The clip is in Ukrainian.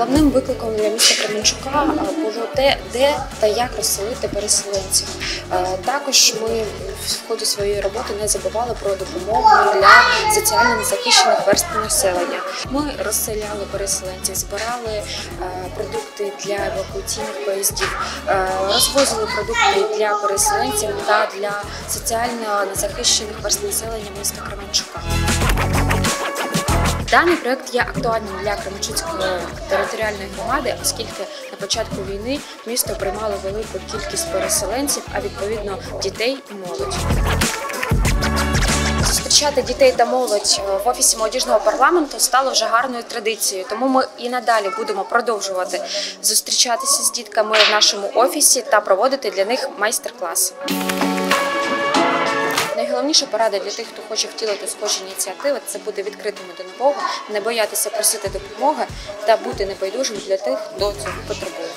Головним викликом для міста Кременчука було те, де та як розселити переселенців. Також ми в ході своєї роботи не забували про допомогу для соціально незахищених верств населення. Ми розселяли переселенців, збирали продукти для евакуаційних поїздів, розвозили продукти для переселенців та для соціально незахищених верств населення міста Кременчука. Даний проєкт є актуальним для Кременчуцької територіальної громади, оскільки на початку війни місто приймало велику кількість переселенців, а відповідно дітей і молодь. Зустрічати дітей та молодь в офісі молодіжного парламенту стало вже гарною традицією, тому ми і надалі будемо продовжувати зустрічатися з дітками в нашому офісі та проводити для них майстер-класи. Найголовніша порада для тих, хто хоче втілити схожі ініціативи, це бути відкритими до нового, не боятися просити допомоги та бути небайдужим для тих, хто цього потребує.